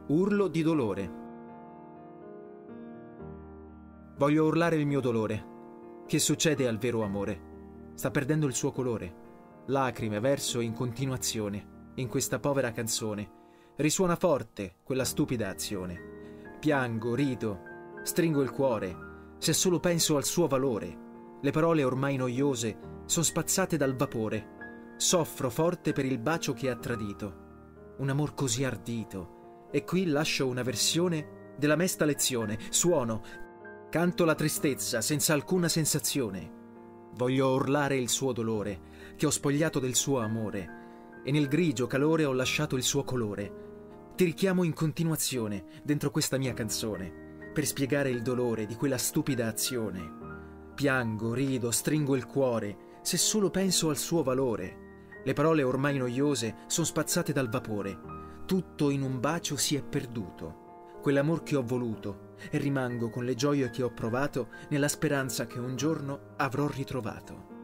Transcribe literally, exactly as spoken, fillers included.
Urlo di dolore. Voglio urlare il mio dolore. Che succede al vero amore? Sta perdendo il suo colore. Lacrime verso in continuazione, in questa povera canzone. Risuona forte quella stupida azione. Piango, rido, stringo il cuore, se solo penso al suo valore. Le parole ormai noiose son spazzate dal vapore. Soffro forte per il bacio che ha tradito. Un amor così ardito. E qui lascio una versione della mesta lezione. Suono, canto la tristezza senza alcuna sensazione. Voglio urlare il suo dolore, che ho spogliato del suo amore, e nel grigio calore ho lasciato il suo colore. Ti richiamo in continuazione dentro questa mia canzone, per spiegare il dolore di quella stupida azione. Piango, rido, stringo il cuore, se solo penso al suo valore. Le parole ormai noiose son spazzate dal vapore. Tutto in un bacio si è perduto, quell'amor che ho voluto, e rimango con le gioie che ho provato nella speranza che un giorno avrò ritrovato.